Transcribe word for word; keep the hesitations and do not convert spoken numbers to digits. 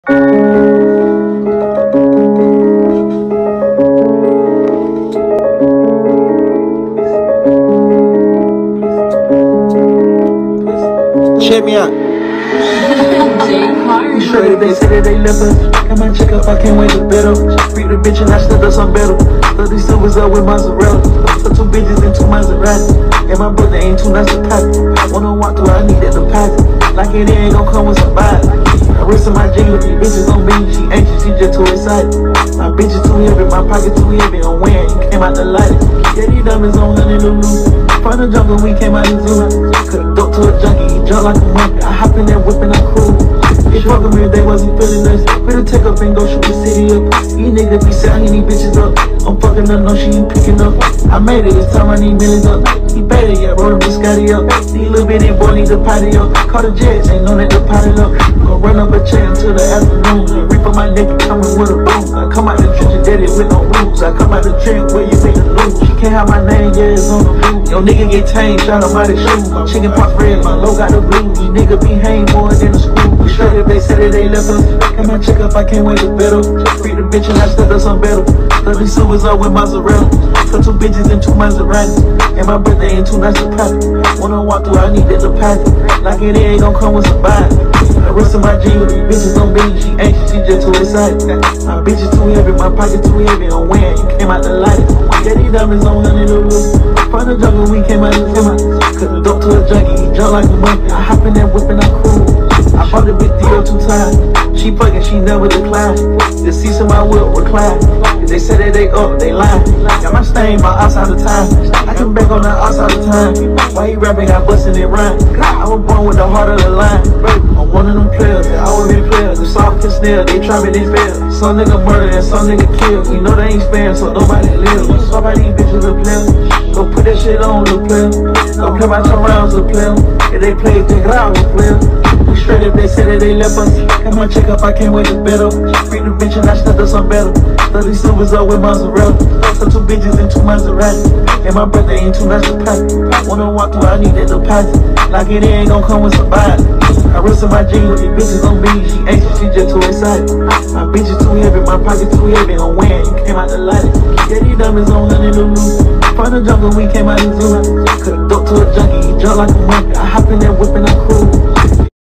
Check me out. Sure that they say that they left us. Got my check up, I can't wait to bet up. Freak the bitch and I stepped up some better. Throw these silvers up with mozzarella. Put two bitches and two Maserati. And my brother ain't too nice to pack. Wanna walk through, I need that deposit. Like it ain't gon' come with some body. I wrist in my jeans, these bitches on me. She anxious, she just too excited. My bitch is too heavy, my pocket too heavy. I'm wearing, you came out the light. Yeah, these diamonds on honey Lulu. From the jungle, we came out the zoo. Could've dope to a junkie, he jumped like a monkey. I hop in that whip and I cruise. They fuck with me if they wasn't feeling us. Better take up and go shoot the city up. These niggas be selling these bitches up. I'm fucking up, no she ain't picking up. I made it, it's time I need millions up. He better, yeah, roll the Scotty up. These little bitty boy need to potty up. Call the jets, ain't no need to potty up. Go run up a chair until the afternoon. And reap on my neck and coming with a boom. I come out the trench and dead it with no rules. I come out the trench where you make the lose. She can't have my name, yeah, it's on the blue. Yo nigga get tamed, shot him out his shoes. My chicken pox red, my low got the blues. These niggas be hang more than the school. We straight if they said that they left us. Got my check up, I can't wait to bet up. Freak the bitch and I stepped up some better. Throw these silvers up with mozzarella. Put two bitches and two Maseratis. And my brother ain't too nice to pack. Wanna walk through, I need that deposit. Like it ain't gon' come with some body. The rest of my jeans, these bitches on me. She anxious, she just too excited. My bitch is too heavy, my pocket too heavy. I'm wearing, you came out the light. Yeah, these diamonds on honey Lulu. From the jungle, we came out the zoo. Could've dope to a junkie, he jumped like a monkey. I hop in that whip and I cruise. I bought the big deal two times. She fucking, she never declined. The seats in my whip recline. If they say that they up, they lying. Got my stain, my outside of time. I come back on the outside of time. Why he rapping, I bustin' it rhyme. I was born with the heart of the line. I'm one of them players, they always been players. The soft can snare, they try me, they fail. Some nigga murder and some nigga kill. You know they ain't sparing, so nobody live. Some of these bitches a player. Go put that shit on, the player. Go play my two rounds, the player. If they play, think I was player. Straight if they say that they left us. Got my check up, I can't wait to bet up. Freak the bitch and I stepped up some better. Throw these silvers up with mozzarella. Put two bitches and two Maserati. And my brother ain't too nice to pack. Wanna walk through, I need that deposit. Like it ain't gon' come with some body. I wrist in my jeans, these bitches on me. She anxious, she just too excited. My bitch is too heavy, my pocket too heavy. I'm wearing, you came out the light. Yeah, these diamonds on honey Lulu. From the jungle, we came out the zoo. Could've dope to a junkie, he jumped like a monkey. I hop in that whip and I cruise.